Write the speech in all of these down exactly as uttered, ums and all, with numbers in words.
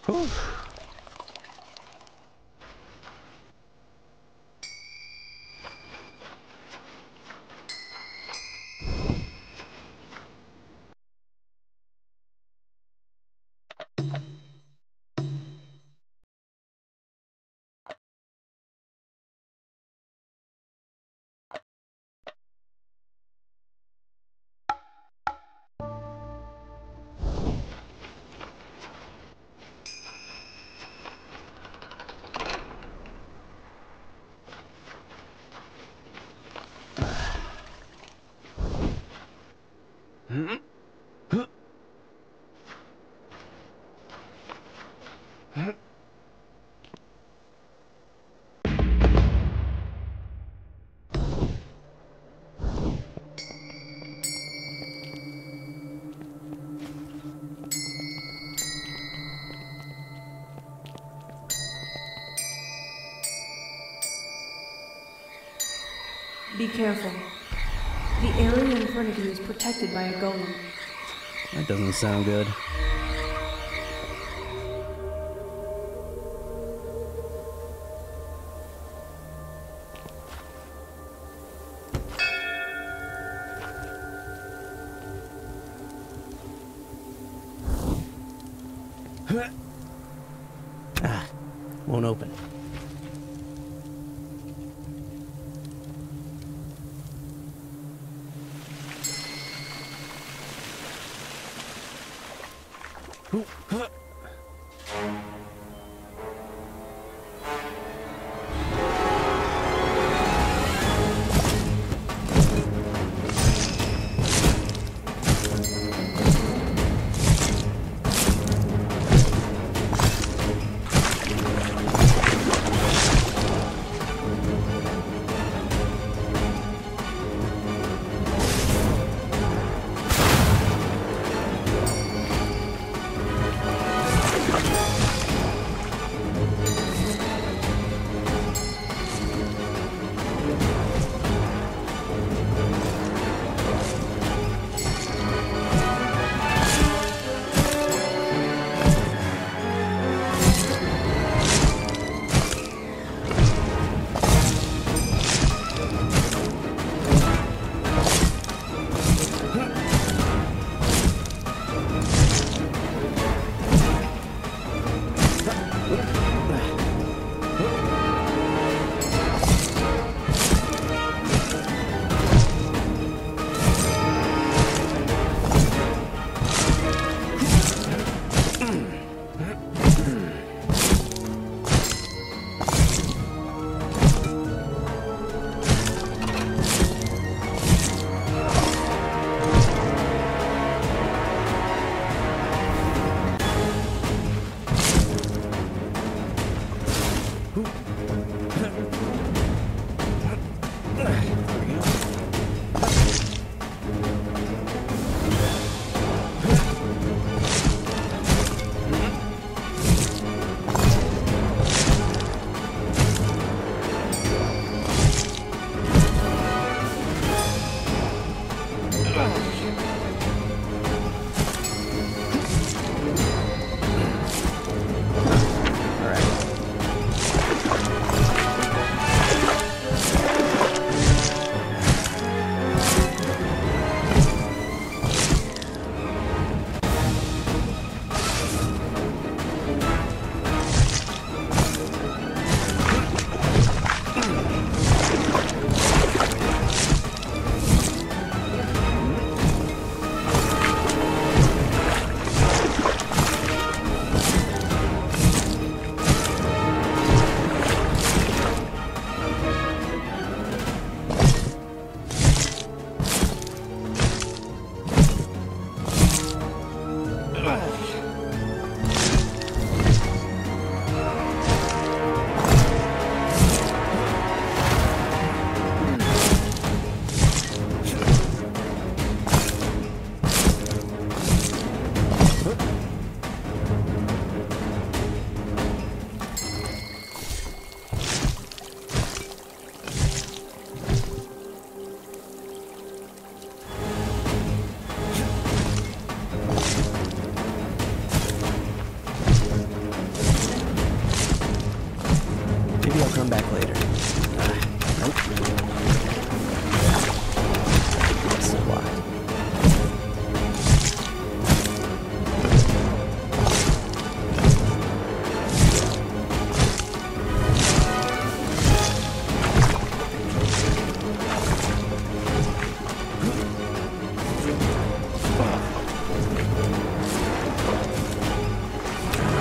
Whew. Be careful. The area in front of you is protected by a golem. That doesn't sound good. Ah, won't open.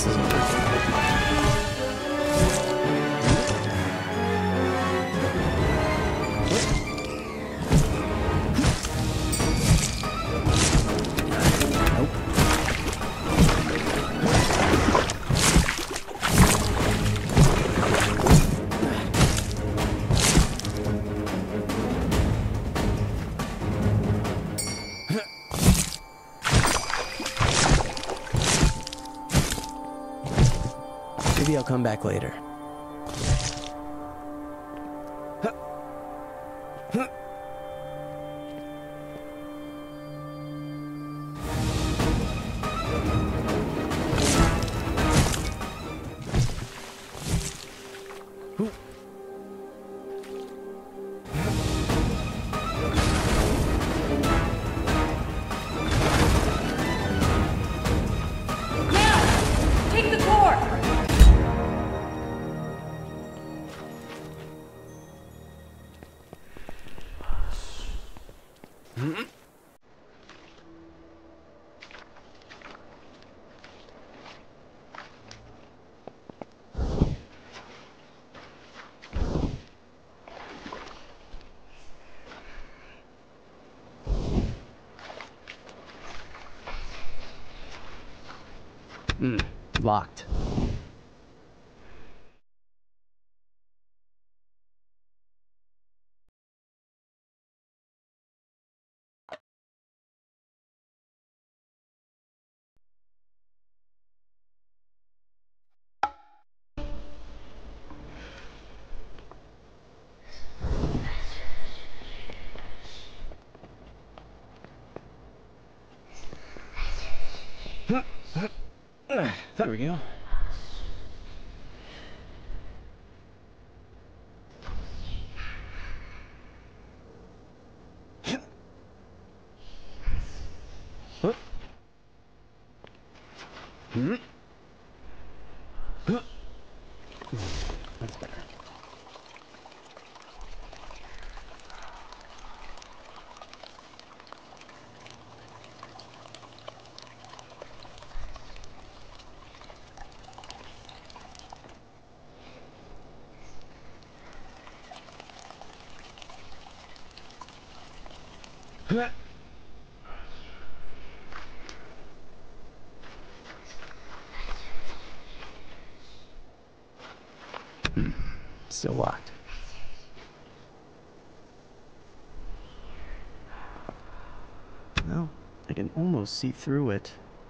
this is over. Nope. Maybe I'll come back later. Take the core! Hmm. Locked. There we go. Hmm. That's better. Still locked. Well, I can almost see through it.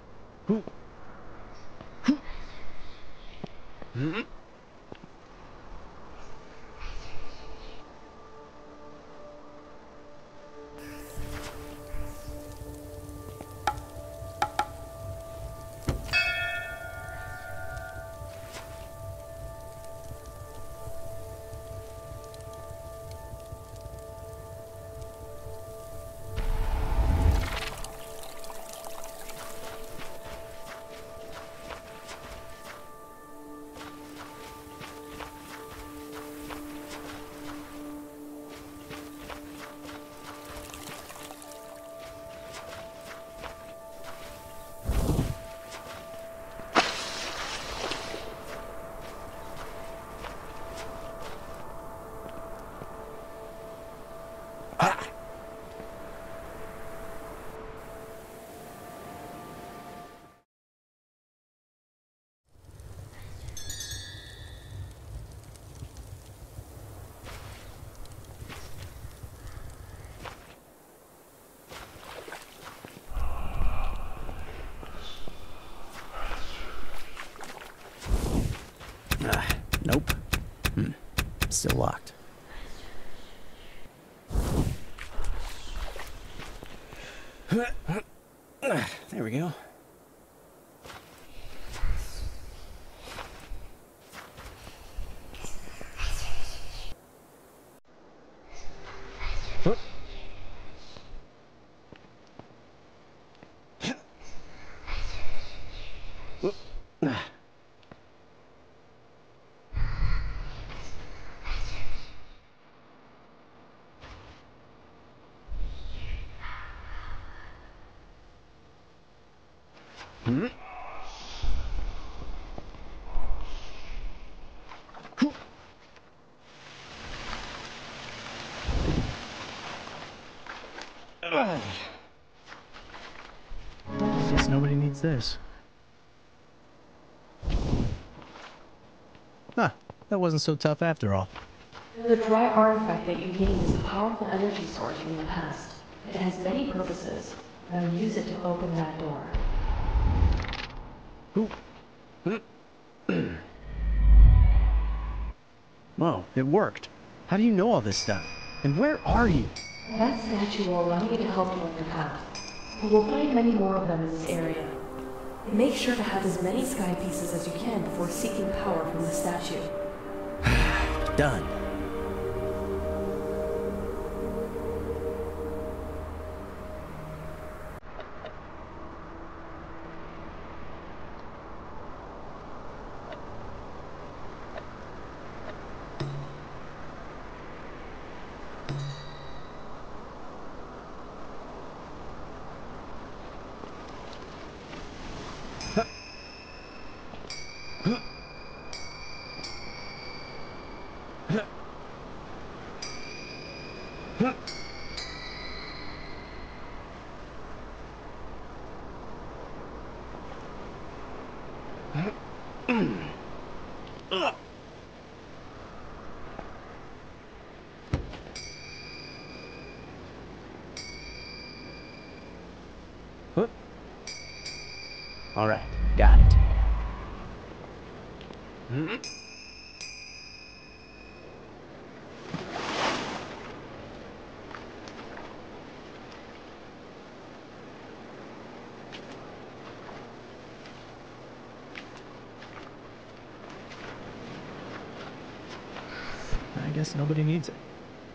Ah, nope. Hmm. Still locked. There we go. Hmm? nobody needs this. Huh, that wasn't so tough after all. The dry artifact that you gained is a powerful energy source from the past. It has many purposes. Now use it to open that door. Ooh. Whoa, it worked. How do you know all this stuff? And where are you? That statue will allow you to help you on your path. We will find many more of them in this area. Make sure to have as many sky pieces as you can before seeking power from the statue. Done. All right, got it. I guess nobody needs it.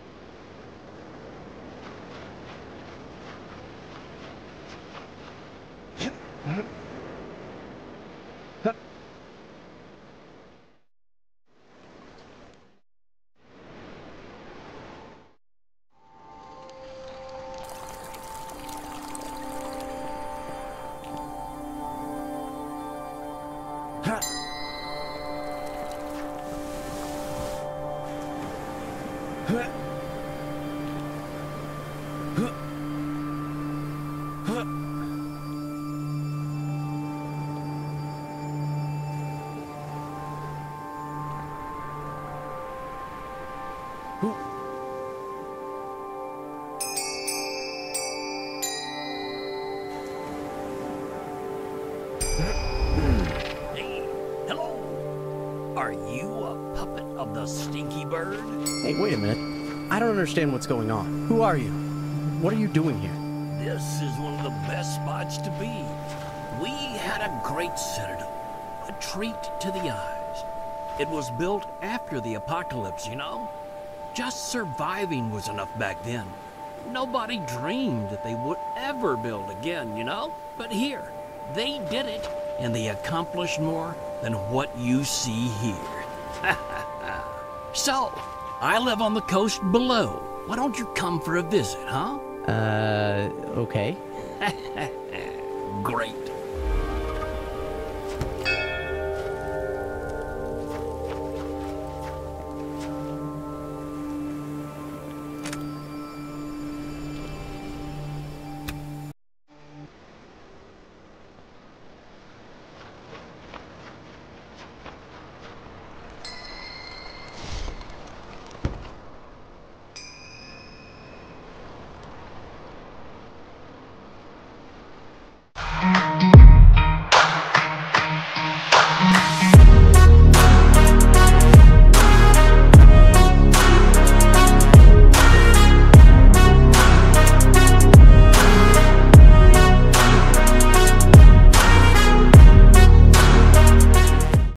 Hey, hello. Are you a puppet of the Stinky Bird? Hey, wait a minute. I don't understand what's going on. Who are you? What are you doing here? This is one of the best spots to be. We had a great citadel, a treat to the eyes. It was built after the apocalypse, you know? Just surviving was enough back then. Nobody dreamed that they would ever build again, you know? But here, they did it, and they accomplished more than what you see here. So, I live on the coast below. Why don't you come for a visit, huh? Uh, okay. Great.